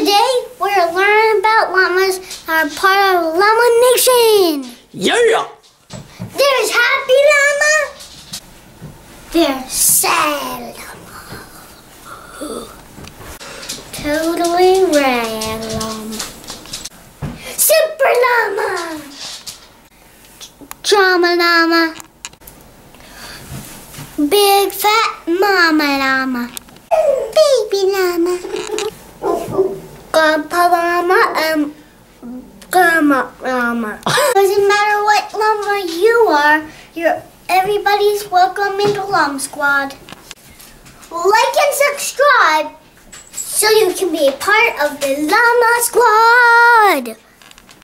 Today we're learning about llamas that are part of Llama Nation. Yeah! There's happy llama. There's sad llama. Totally rad llama. Super llama. Drama llama. Big fat mama llama. Baby llama. Grandpa llama and grandma llama. Doesn't matter what llama you are, everybody's welcome into Llama Squad. Like and subscribe so you can be a part of the Llama Squad.